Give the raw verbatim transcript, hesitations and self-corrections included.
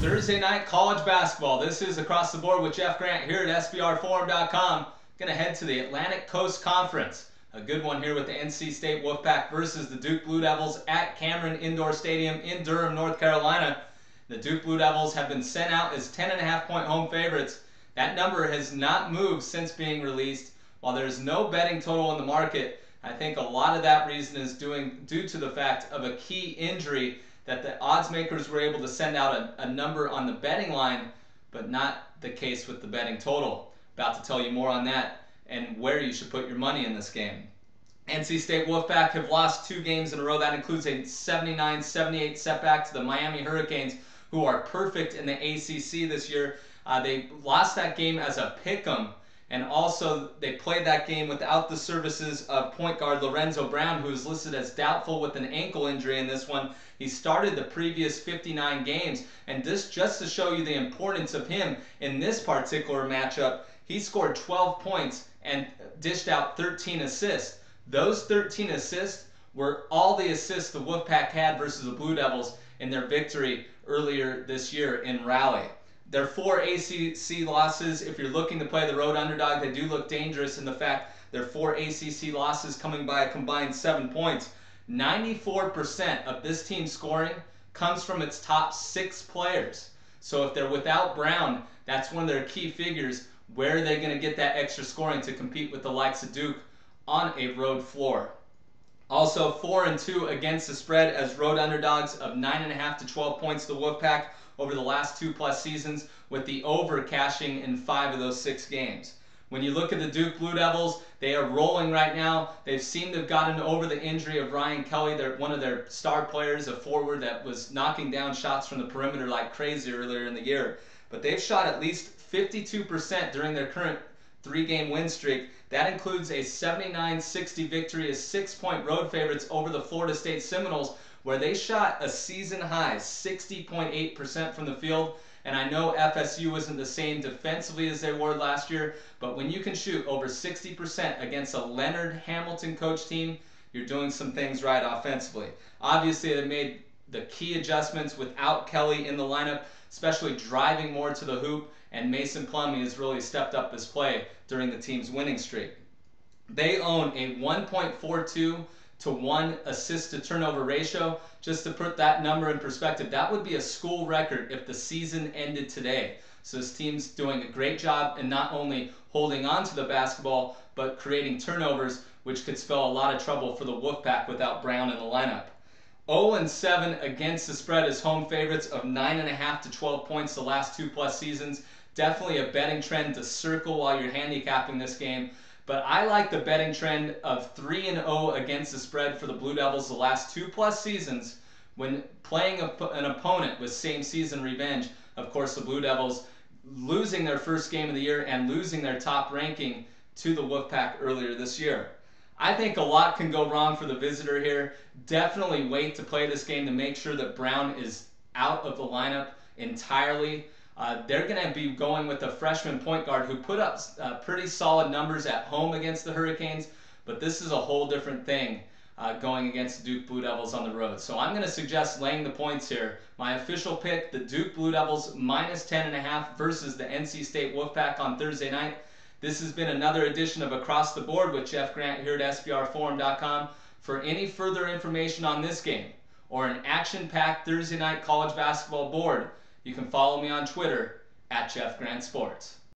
Thursday night college basketball. This is Across the Board with Jeff Grant here at S B R Forum dot com. Going to head to the Atlantic Coast Conference. A good one here with the N C State Wolfpack versus the Duke Blue Devils at Cameron Indoor Stadium in Durham, North Carolina. The Duke Blue Devils have been sent out as ten and a half point home favorites. That number has not moved since being released. While there's no betting total in the market, I think a lot of that reason is doing, due to the fact of a key injury that the odds makers were able to send out a, a number on the betting line, but not the case with the betting total. About to tell you more on that and where you should put your money in this game. N C State Wolfpack have lost two games in a row. That includes a seventy-nine seventy-eight setback to the Miami Hurricanes, who are perfect in the A C C this year. Uh, they lost that game as a pick'em, and also they played that game without the services of point guard Lorenzo Brown, who is listed as doubtful with an ankle injury in this one. He started the previous fifty-nine games, and this just to show you the importance of him in this particular matchup, he scored twelve points and dished out thirteen assists. Those thirteen assists were all the assists the Wolfpack had versus the Blue Devils in their victory earlier this year in Raleigh. Their four A C C losses, if you're looking to play the road underdog, they do look dangerous in the fact their four A C C losses coming by a combined seven points. ninety-four percent of this team's scoring comes from its top six players. So if they're without Brown, that's one of their key figures. Where are they going to get that extra scoring to compete with the likes of Duke on a road floor? Also, four and two against the spread as road underdogs of nine and a half to twelve points to the Wolfpack over the last two plus seasons, with the over cashing in five of those six games. When you look at the Duke Blue Devils, they are rolling right now. They've seemed to have gotten over the injury of Ryan Kelly, their, one of their star players, a forward that was knocking down shots from the perimeter like crazy earlier in the year. But they've shot at least fifty-two percent during their current three-game win streak. That includes a seventy-nine sixty victory as six-point road favorites over the Florida State Seminoles, where they shot a season-high sixty point eight percent from the field. And I know F S U wasn't the same defensively as they were last year, but when you can shoot over sixty percent against a Leonard Hamilton coach team, you're doing some things right offensively. Obviously, they made the key adjustments without Kelly in the lineup, especially driving more to the hoop, and Mason Plumlee has really stepped up his play during the team's winning streak. They own a one point four two to one assist to turnover ratio. Just to put that number in perspective, that would be a school record if the season ended today. So this team's doing a great job in not only holding on to the basketball, but creating turnovers, which could spell a lot of trouble for the Wolfpack without Brown in the lineup. oh and seven against the spread as home favorites of nine and a half to twelve points the last two plus seasons. Definitely a betting trend to circle while you're handicapping this game. But I like the betting trend of three and oh against the spread for the Blue Devils the last two plus seasons when playing a, an opponent with same season revenge. Of course, the Blue Devils losing their first game of the year and losing their top ranking to the Wolfpack earlier this year. I think a lot can go wrong for the visitor here. Definitely wait to play this game to make sure that Brown is out of the lineup entirely. Uh, they're going to be going with a freshman point guard who put up uh, pretty solid numbers at home against the Hurricanes, but this is a whole different thing uh, going against the Duke Blue Devils on the road. So I'm going to suggest laying the points here. My official pick, the Duke Blue Devils minus ten and a half versus the N C State Wolfpack on Thursday night. This has been another edition of Across the Board with Jeff Grant here at S B R Forum dot com. For any further information on this game or an action-packed Thursday night college basketball board, you can follow me on Twitter at Jeff Grant Sports.